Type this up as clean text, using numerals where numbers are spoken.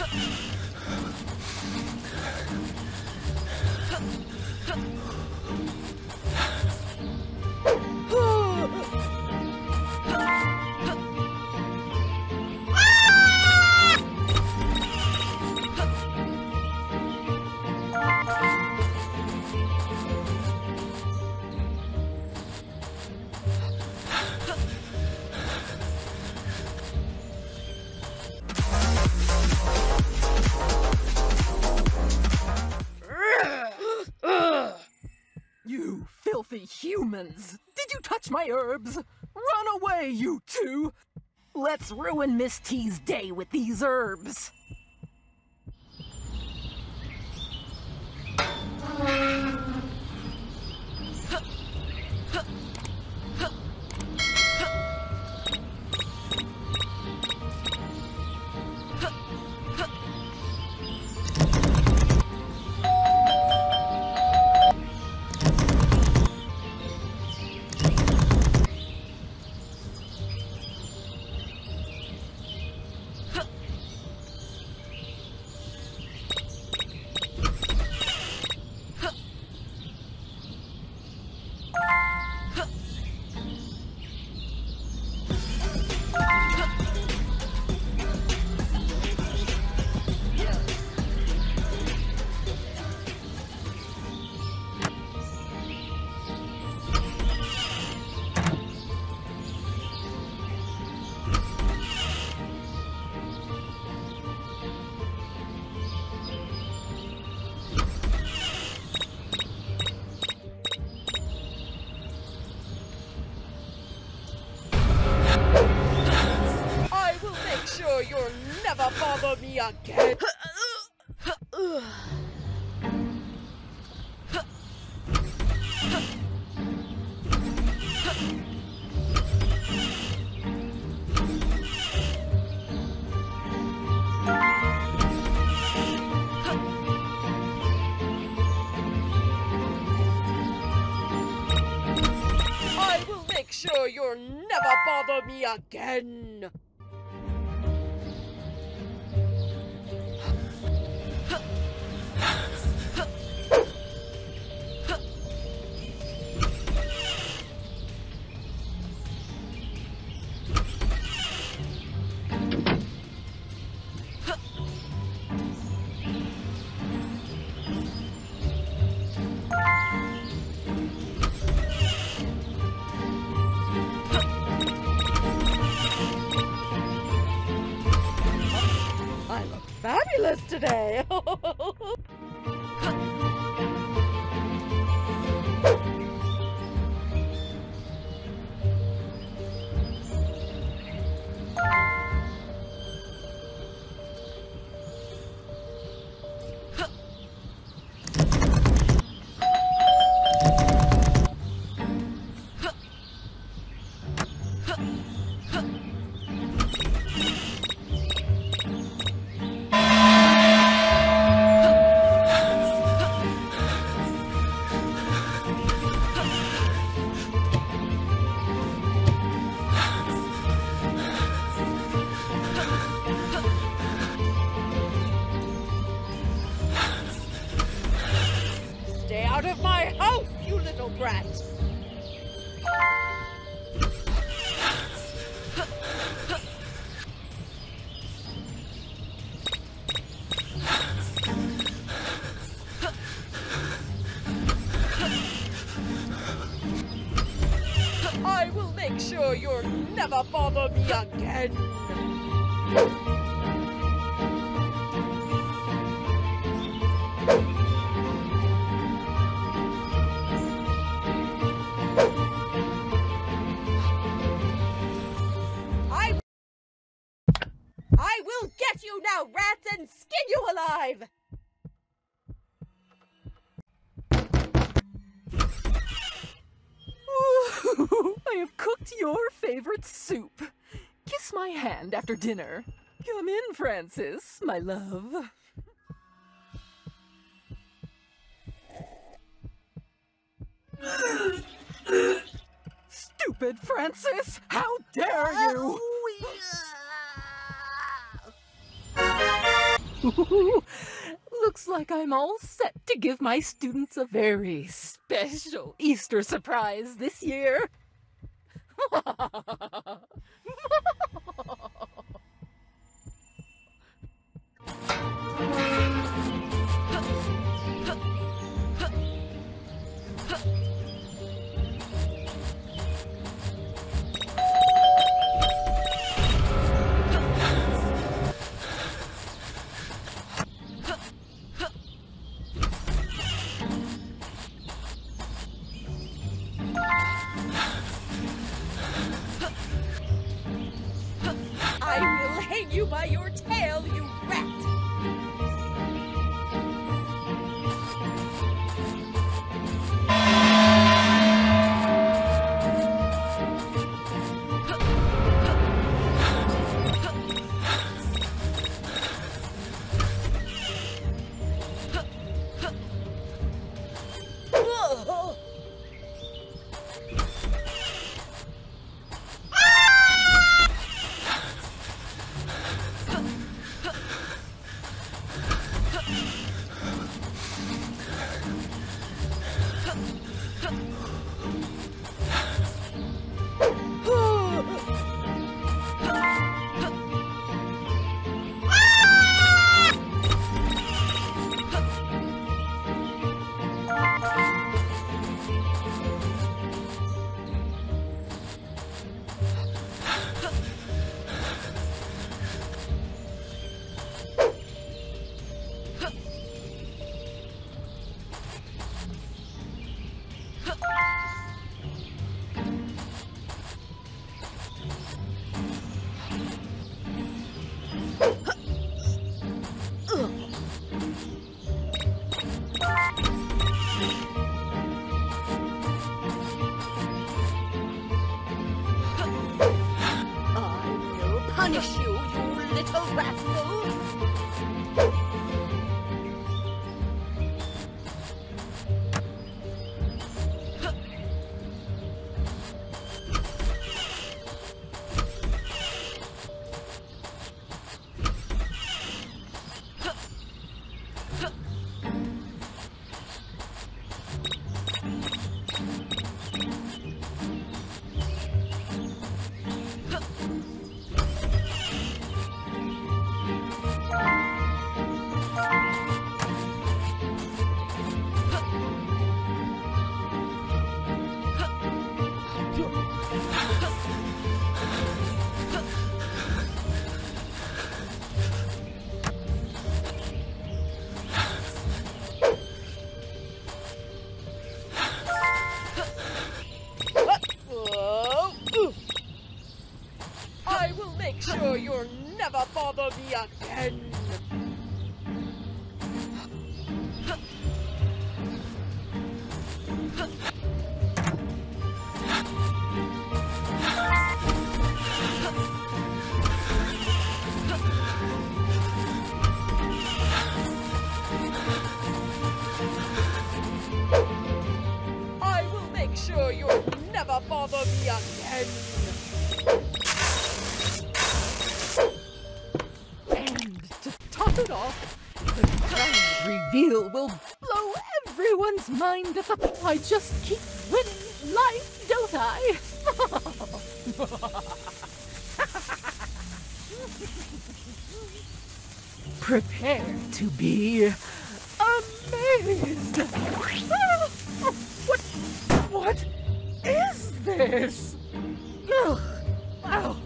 You filthy humans! Did you touch my herbs? Run away, you two! Let's ruin Miss T's day with these herbs! You'll never bother me again. I will make sure you'll never bother me again. I look fabulous today. Stay out of my house, you little brat! I will make sure you'll never bother me again! I will get you now, rats, and skin you alive! Ooh, I have cooked your favorite soup. Kiss my hand after dinner. Come in, Francis, my love. Stupid Francis! How dare you! Looks like I'm all set to give my students a very special Easter surprise this year. I will hang you by your tail, you rat! Punish you, you little rascal! I will make sure you'll never bother me again! I will make sure you'll never bother me again! And to top it off, the grand reveal will blow everyone's mind at the... I just keep winning life, don't I? Prepare to be amazed. What is this? Ugh. Wow.